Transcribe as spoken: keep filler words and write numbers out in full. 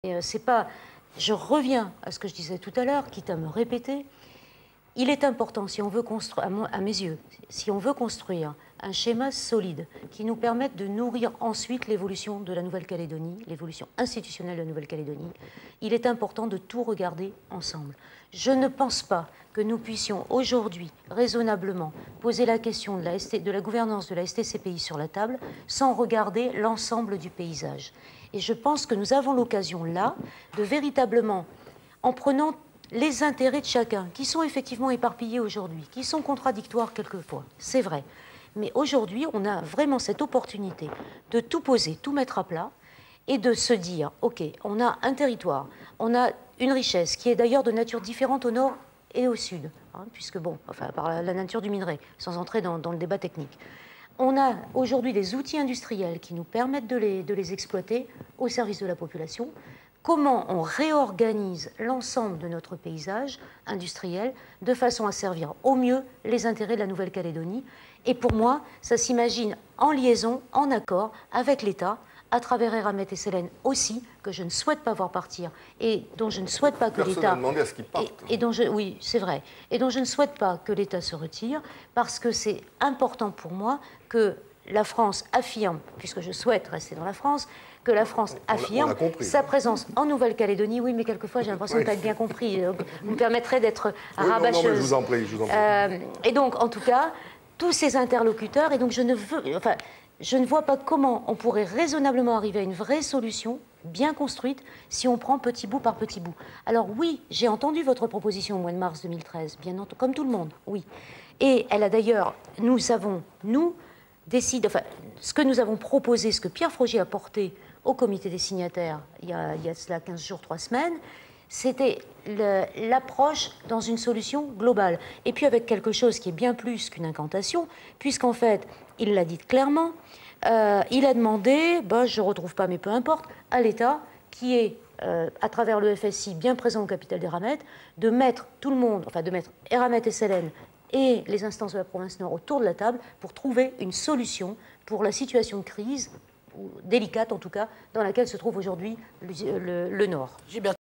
Et, euh, c'est pas... Je reviens à ce que je disais tout à l'heure, quitte à me répéter. Il est important, si on veut construire, à, mon, à mes yeux, si on veut construire un schéma solide qui nous permette de nourrir ensuite l'évolution de la Nouvelle-Calédonie, l'évolution institutionnelle de la Nouvelle-Calédonie, il est important de tout regarder ensemble. Je ne pense pas que nous puissions aujourd'hui raisonnablement poser la question de la, S T, de la gouvernance de la S T C P I sur la table sans regarder l'ensemble du paysage. Et je pense que nous avons l'occasion là de véritablement, en prenant les intérêts de chacun, qui sont effectivement éparpillés aujourd'hui, qui sont contradictoires quelquefois, c'est vrai. Mais aujourd'hui, on a vraiment cette opportunité de tout poser, tout mettre à plat, et de se dire, OK, on a un territoire, on a une richesse qui est d'ailleurs de nature différente au nord et au sud, hein, puisque bon, enfin, par la, la nature du minerai, sans entrer dans, dans le débat technique. On a aujourd'hui des outils industriels qui nous permettent de les, de les exploiter au service de la population. Comment on réorganise l'ensemble de notre paysage industriel de façon à servir au mieux les intérêts de la Nouvelle-Calédonie. Et pour moi, ça s'imagine en liaison, en accord avec l'État, à travers Eramet et Sélène aussi, que je ne souhaite pas voir partir et dont je ne souhaite pas que l'État... demandé à ce qu'ils partent. Et, et dont je, oui, c'est vrai. Et dont je ne souhaite pas que l'État se retire, parce que c'est important pour moi que la France affirme, puisque je souhaite rester dans la France, que la France affirme on a, on a sa présence en Nouvelle-Calédonie. Oui, mais quelquefois, j'ai l'impression oui. de ne pas être bien compris. Donc, vous me permettrez d'être oui, rabacheuse. Non, non, je vous en prie, je vous en prie. Euh, et donc, en tout cas, tous ces interlocuteurs, et donc je ne veux... Enfin, je ne vois pas comment on pourrait raisonnablement arriver à une vraie solution bien construite si on prend petit bout par petit bout. Alors oui, j'ai entendu votre proposition au mois de mars deux mille treize, bien entendu, comme tout le monde, oui. Et elle a d'ailleurs, nous avons, nous, décidé, enfin, ce que nous avons proposé, ce que Pierre Frogier a porté au comité des signataires il y a, il y a cela quinze jours, trois semaines, c'était l'approche dans une solution globale. Et puis avec quelque chose qui est bien plus qu'une incantation, puisqu'en fait, il l'a dit clairement, euh, il a demandé, ben, je ne retrouve pas, mais peu importe, à l'État, qui est, euh, à travers le F S I, bien présent au capital d'Eramet, de mettre tout le monde, enfin de mettre Eramet et Sélène et les instances de la province Nord autour de la table pour trouver une solution pour la situation de crise, ou délicate en tout cas, dans laquelle se trouve aujourd'hui le, le, le Nord.